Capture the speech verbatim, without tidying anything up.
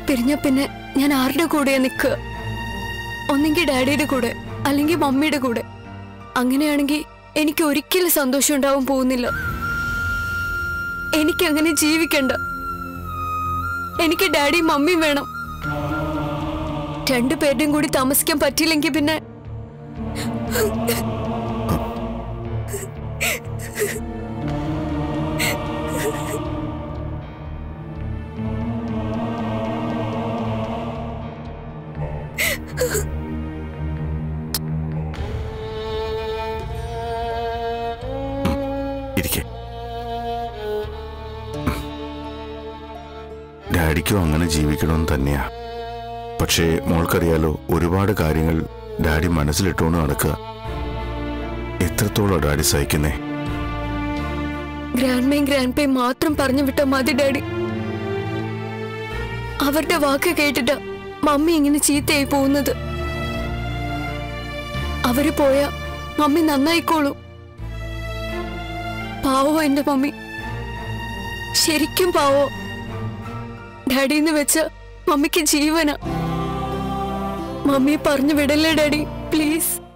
പിരിഞ്ഞ പിന്നെ ഞാൻ ആരുടെ കൂടെയാ നിൽക്കുക? ഒന്നെങ്കിൽ ഡാഡിയുടെ കൂടെ, അല്ലെങ്കിൽ മമ്മിയുടെ കൂടെ. അങ്ങനെയാണെങ്കിൽ എനിക്ക് ഒരിക്കലും സന്തോഷം ഉണ്ടാവാൻ പോകുന്നില്ല. എനിക്ക് അങ്ങനെ ജീവിക്കണ്ട. എനിക്ക് ഡാഡിയും മമ്മിയും വേണം. രണ്ടുപേരുടെയും കൂടി താമസിക്കാൻ പറ്റിയില്ലെങ്കിൽ പിന്നെ ഡാഡിക്കും അങ്ങനെ ജീവിക്കണമെന്ന് തന്നെയാ. പക്ഷേ മോൾക്കറിയാലോ, ഒരുപാട് കാര്യങ്ങൾ ഡാഡി മനസ്സിലിട്ടോണ്ട് നടക്കുക. എത്രത്തോളം ഡാഡി സഹിക്കുന്നേ? ഗ്രാൻഡ്മയും ഗ്രാൻഡ്പയും മാത്രം പറഞ്ഞു വിട്ട മതി ഡാഡി. അവരുടെ വാക്ക് കേട്ടിട്ട് മമ്മി ഇങ്ങനെ ചീത്തയായി പോകുന്നത്. അവര് പോയാ മമ്മി നന്നായിക്കോളൂ. പാവോ എന്റെ മമ്മി, ശരിക്കും പാവോ. ഡാഡിന്ന് വെച്ച മമ്മിക്ക് ജീവന. മമ്മിയെ പറഞ്ഞു വിടല്ലേ ഡാഡി, പ്ലീസ്.